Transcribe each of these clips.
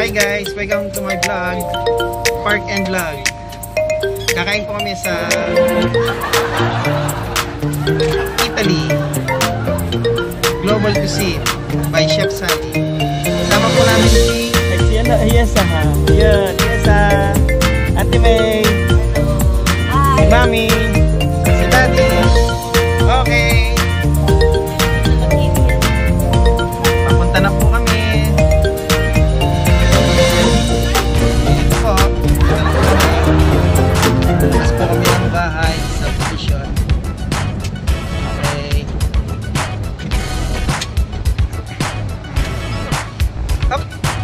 Hi guys, welcome to my vlog, Park and Vlog. Kakain po kami sa Italy, Global Cuisine by Chef Sally. Kasama po namin si Yesa, Ate May, si Mami, si Daddy. Okay, papunta na po kami. Ito po, labas po kami ng bahay sa posisyon. Okay. Up.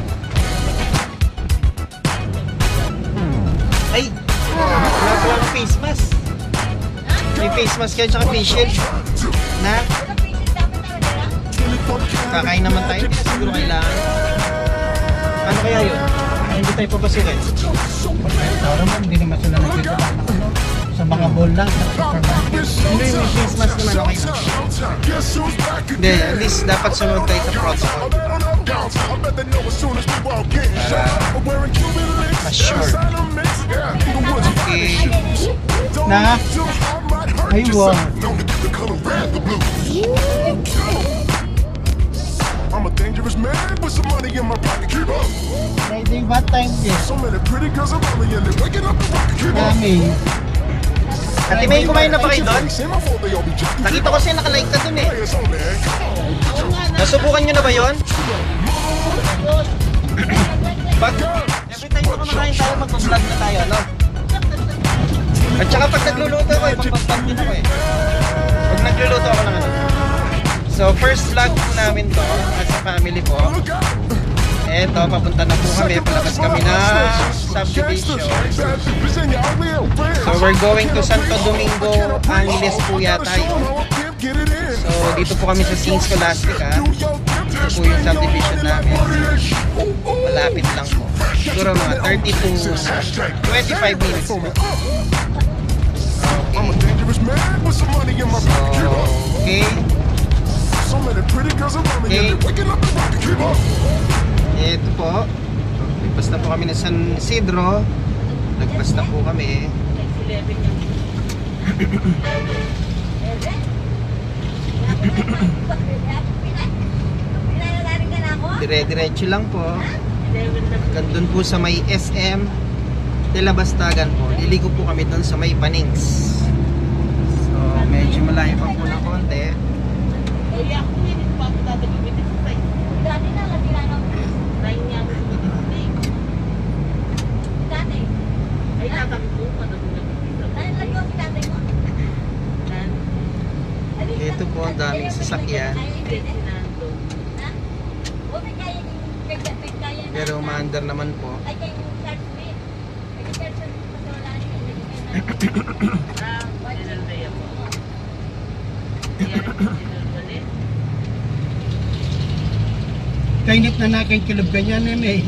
Ay, wala po ang face mask. May face mask kayo tsaka face shield na kakain naman tayo, hindi na siguro kailangan. Ano kaya yun? Hindi tayo papasukin. hindi naman sila nagkita sa mga bowl lang. Hindi, may face mask naman, okay na. Hindi, at least dapat sunod tayo sa protocol. Para sure. Okay. Na? Ay, wow. I'm a dangerous man with some money in my pocket. Keep up. Friday ba time din? So many pretty girls around me and they're waking up the rocket. Keep up. Dami. Ate May, kumain na pa kayo doon? Say my fault, they all be just Nakita ko siya nakalike ka dun eh. players on there. Come on. Nasubukan nyo na ba yun? Pag every time na kumakain tayo, mag-vlog na tayo, no? At saka pag nagluluto ako, mag-vlog din ako eh. Pag nagluluto ako ng ano. So, first vlog po namin to, as a family po. Eto, papunta na po kami, palabas kami na subdivision. So, we're going to Santo Domingo, Angeles po yata yun. So, dito po kami sa St. Scholastica. Ito po yung subdivision namin. Malapit lang po. Siguro mga 30 to 25 minutes po. I'm a dangerous man with some money in my pocket. Keep up. Okay. So many pretty girls around me and they're waking up the rocket. Keep up. Ito po. Nagpas na po kami ng San Isidro. Nagpas na po kami. Dire-diretso lang po. Gandun po sa may SM de la Bastagan po. Liligo po kami doon sa may Panings. So, medyo malayo pa po ng konti. Ito po, ang daming sasakyan. Pero umaandar naman po. Kainit na nakin kilog ganyan eh.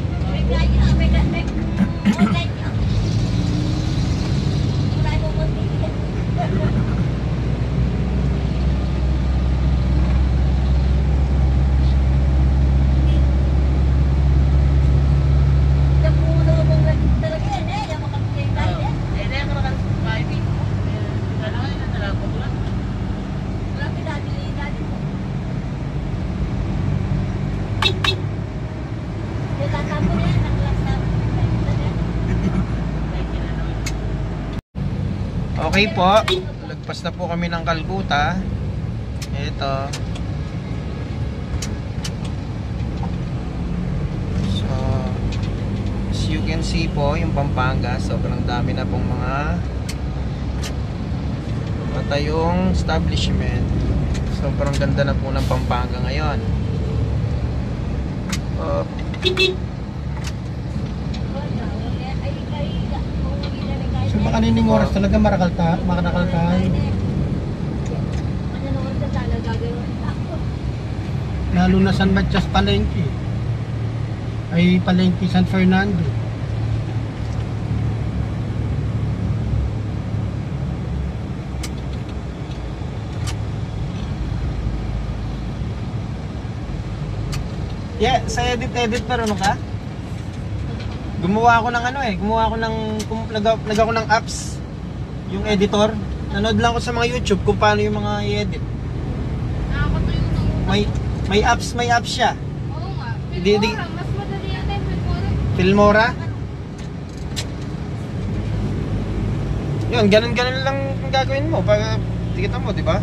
Okay po, lagpas na po kami ng Calcutta. Ito. So, as you can see po, yung Pampanga, sobrang dami na pong mga patayong establishment. Sobrang ganda na po ng Pampanga ngayon. So baka nining oras talaga marakalta. Lalo na San Matias Palengke. Ay Palengke San Fernando. Yeah, sa edit marunong ka? Gumawa ako ng ano eh, nag ako ng apps, yung editor. Nanood lang ako sa mga YouTube kung paano yung mga i-edit. Nakakatuyo ng May apps siya. Oo nga. Di- Filmora, mas madali yan eh. Filmora. Yun, ganun lang ang gagawin mo para tikitan mo, di ba?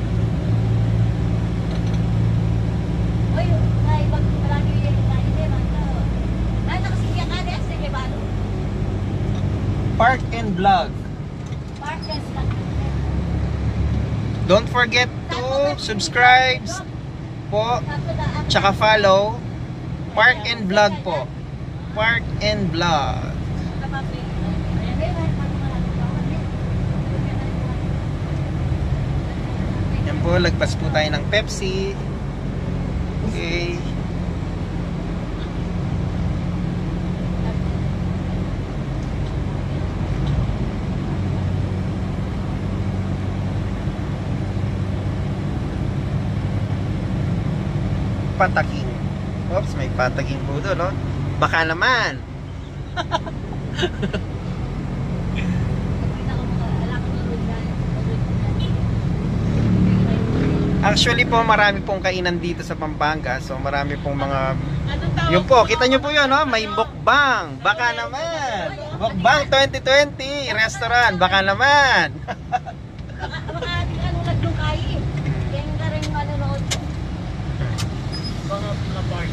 Oy, ay wag malagi yung kain man. Ay nakasiya ka din sa Kebalo. Park and Vlog. Partners lang. Don't forget to subscribe po, tsaka follow. Park and Vlog po. Park and Vlog. Yan po, lagpas po tayo ng Pepsi. Okay. Pataking. Oops, may pataking po doon, no? Baka naman. Actually po, marami pong kainan dito sa Pampanga. So, marami pong mga... Yun po, kita nyo po yun, no? May mukbang. Baka naman. Mukbang 2020. Restaurant. Baka naman. Baka ano nagdong kain. Yan ka rin manonood. Mga park.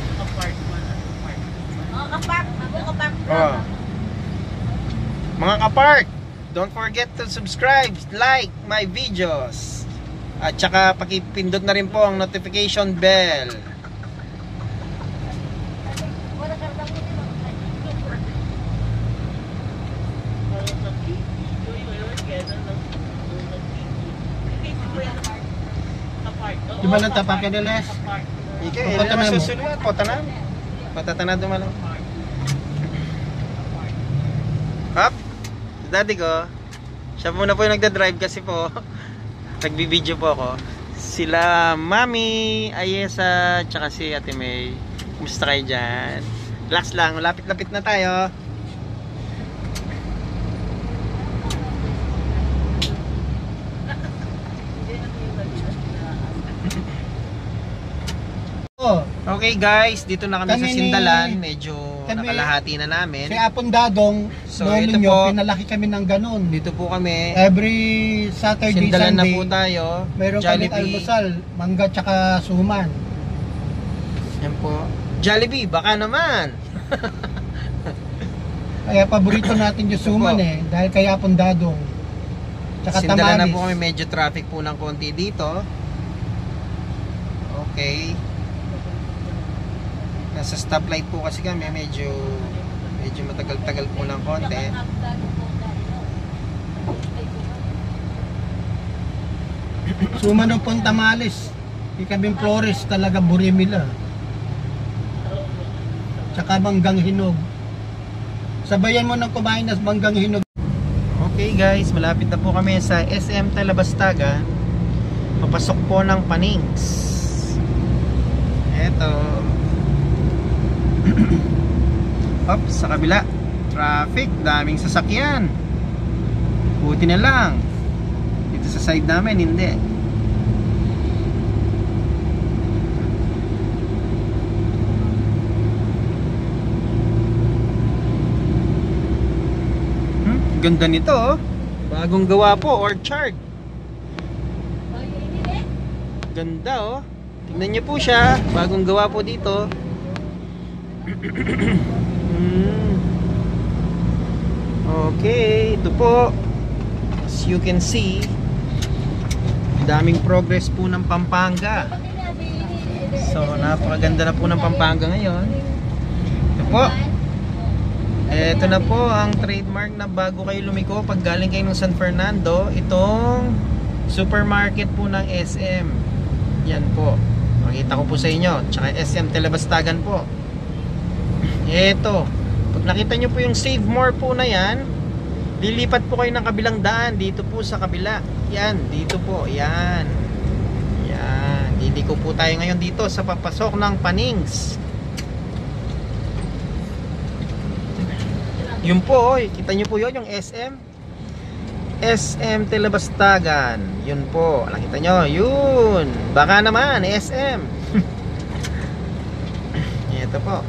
Kapark. Kapark. Oh. Mga kapark, don't forget to subscribe, like my videos. At saka pakipindot na rin po ang notification bell. Wala ka rin Di ba nang tapakin nila? Ikaw, Punta ilan na ang mo. susunod? Potanan. Potanan dumalang. Up. Daddy ko. Siya muna po yung nagda-drive kasi po. Nagbibideo po ako. Sila Mami, Ayesa, tsaka si Ate May. Kumusta kayo dyan? Relax lang. Lapit-lapit na tayo. Oh, Okay guys, dito na kami sa Kami ni- Sindalan. Medyo kami- nakalahati na namin. si Apon Dadong, So, lolo ito nyo, po. pinalaki kami ng ganun. Dito po kami. Every Saturday, Sindalan na Sunday, po tayo. mayroon kami almusal, mangga tsaka suman. Yan po. Jollibee, baka naman. Kaya paborito natin yung suman Opo. dahil kay Apon Dadong. Tsaka Sindalan na tamales. po kami, medyo traffic po ng konti dito. Okay. Nasa stoplight po kasi kami, medyo matagal-tagal po ng konti. Suman ng pong tamales. Di kaming Flores, talaga burimila. Tsaka manggang hinog. Sabayan mo ng kumain ng manggang hinog. Okay guys, malapit na po kami sa SM Talabastagan. Papasok po ng Panings. Eto. Up sa kabila. Traffic, daming sasakyan. Buti na lang. Dito sa side namin, hindi. Ganda nito oh. Bagong gawa po, orchard. Ganda oh. Tingnan niyo po siya. Bagong gawa po dito. Okay, ito po. As you can see, daming progress po ng Pampanga. So, napakaganda na po ng Pampanga ngayon. Ito po. Ito na po ang trademark na bago kayo lumiko pag galing kayo ng San Fernando. Itong supermarket po ng SM. Yan po. Makita ko po sa inyo. Tsaka SM Talabastagan po. Ito. Pag nakita nyo po yung Save More po na yan, lilipat po kayo ng kabilang daan. Dito po sa kabila. Yan. Dito po. Yan. Yan. Didiko po tayo ngayon dito sa papasok ng Panings. Yun po, kita nyo po yun, yung SM Telebastagan. Yun po, nakita nyo, yun. Baka naman, SM. Ito po.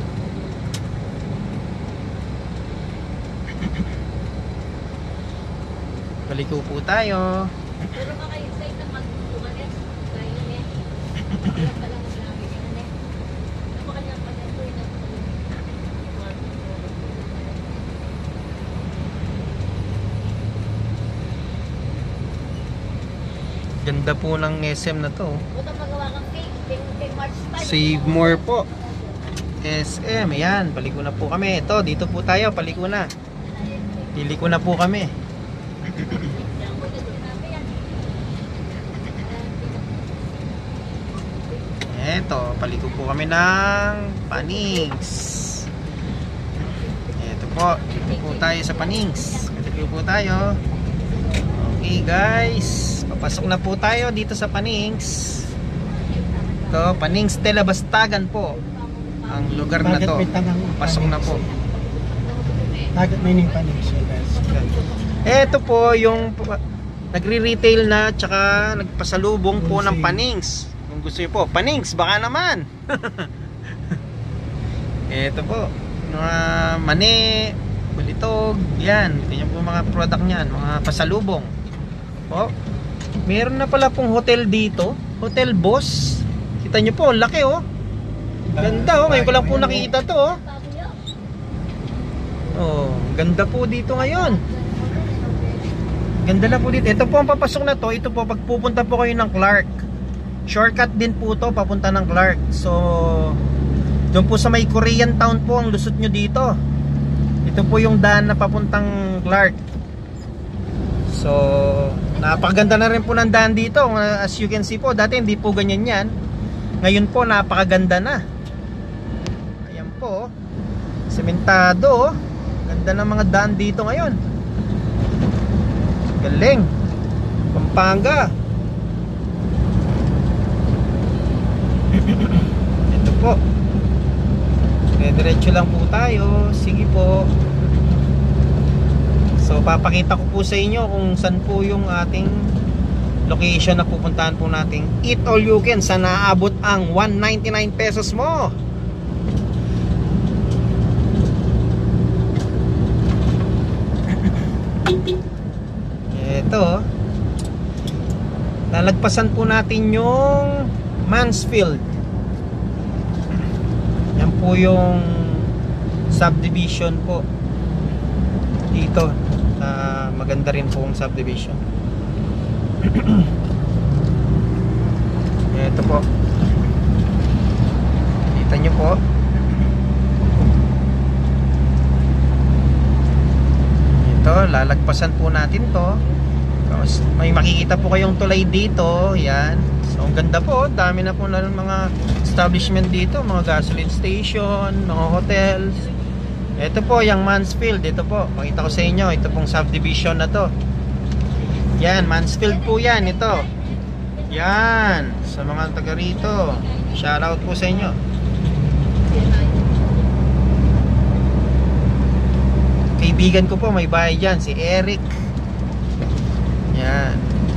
Paliko po tayo. Pero baka yung side na magtutukan eh. Kaya yun eh. Wala pa lang sinabi yan eh. Ano ba kanyang pagkatuloy na Ganda po ng SM na to. Butang magawa kang cake. Kay March 5. Save more po. SM, ayan, paliko na po kami. Ito, dito po tayo, paliko na. Piliko na po kami. Eto, paliko po kami ng Panings. Eto po, dito po tayo sa Panings. Paliko po tayo. Okay guys, papasok na po tayo dito sa Panings. Ito, Panings Telebastagan po ang lugar na to. Pasok na po. Bakit may ning Panings guys? Ito po yung nagre-retail na tsaka nagpasalubong po ng Panings. Kung gusto niyo po, Panings, baka naman. Ito po, mga mani, balitog, yan. Ito yung po mga product niyan, mga pasalubong. Po, meron na pala pong hotel dito, Hotel Boss. Kita niyo po, laki oh. Ganda oh, ngayon ko lang po nakikita to oh. Oh, ganda po dito ngayon. Ganda na po dito. Ito po ang papasok na to. Ito po pagpupunta po kayo ng Clark. Shortcut din po to papunta ng Clark. So doon po sa may Korean Town po ang lusot nyo dito. Ito po yung daan na papuntang Clark. So napakaganda na rin po ng daan dito. As you can see po, dati hindi po ganyan yan. Ngayon po napakaganda na. Ayan po, sementado. Ganda ng mga daan dito ngayon. Galing. Pampanga. Ito po. Diretso lang po tayo. Sige po. So papakita ko po sa inyo kung saan po yung ating location na pupuntahan po nating Eat All You Can sa naabot ang 199 pesos mo. Ito, lalagpasan po natin yung Mansfield. Yan po yung subdivision po dito. Maganda rin po yung subdivision. Ito po, kita nyo po. Ito, lalagpasan po natin to. May makikita po kayong tulay dito. Yan. So ang ganda po, dami na po na mga establishment dito, mga gasoline station, mga hotels. Ito po yung Mansfield. Ito po, makita ko sa inyo, ito pong subdivision na to. Yan, Mansfield po yan. Ito, yan, sa mga taga rito, shoutout po sa inyo. Kaibigan ko po, may bahay dyan, si Eric. Yan.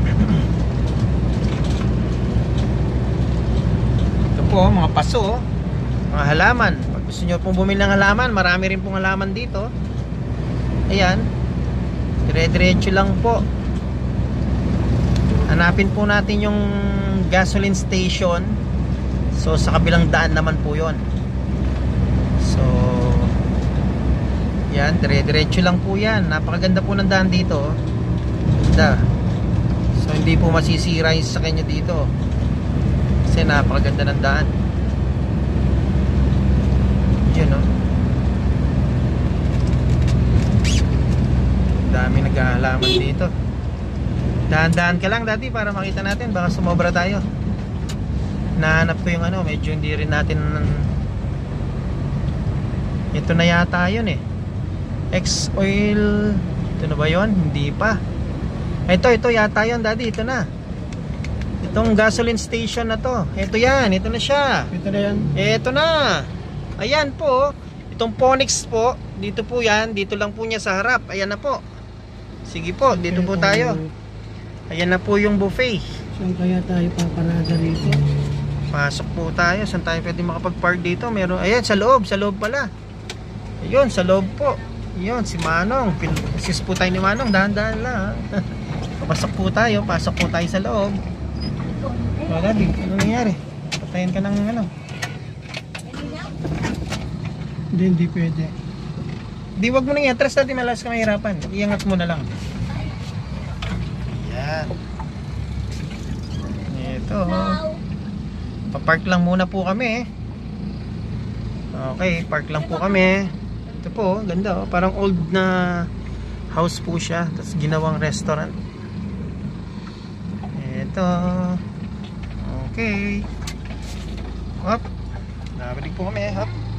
Ito po, mga paso, mga halaman. Pag gusto nyo pong bumili ng halaman, marami rin pong halaman dito. Ayan, dire-diretso lang po. Hanapin po natin yung gasoline station. So sa kabilang daan naman po yon. So yan, dire-diretso lang po yan. Napakaganda po ng daan dito. Ganda. So hindi po masisira yung sa kanya dito, kasi napakaganda ng daan. Yun no, dami naghahalaman dito. Dahan-dahan ka lang dati para makita natin, baka sumobra tayo. Nahanap ko yung ano, medyo hindi rin natin. Ito na yata yun eh, X-Oil. Ito na ba yun? Hindi pa. Ito yata yun daddy, ito na. Itong gasoline station na to. Ito yan, ito na siya. Ito na yan. Ito na. Ayan po. Itong Ponix po, dito po yan, dito lang po niya sa harap. Ayan na po. Sige po, dito po tayo. Ayan na po yung buffet. Saan kaya tayo paparada rito? Pasok po tayo. Saan tayo pwede makapag-park dito? Meron, ayan, sa loob pala. Ayun, sa loob po. Ayun, si Manong. Assist po tayo ni Manong, dahan-dahan lang. Pasok po tayo sa loob. O, Gabi, ano nangyari? Patayin ka ng ano? Hindi pwede. Di, wag mo nang i-atras natin, malas ka mahirapan. Iangat mo na lang. Yan. Ito. Papark lang muna po kami. Okay, park lang po kami. Ito po, ganda oh. Parang old na house po siya. Tapos ginawang restaurant. Ito. Okay. Hop. Nabalik po kami. Hop.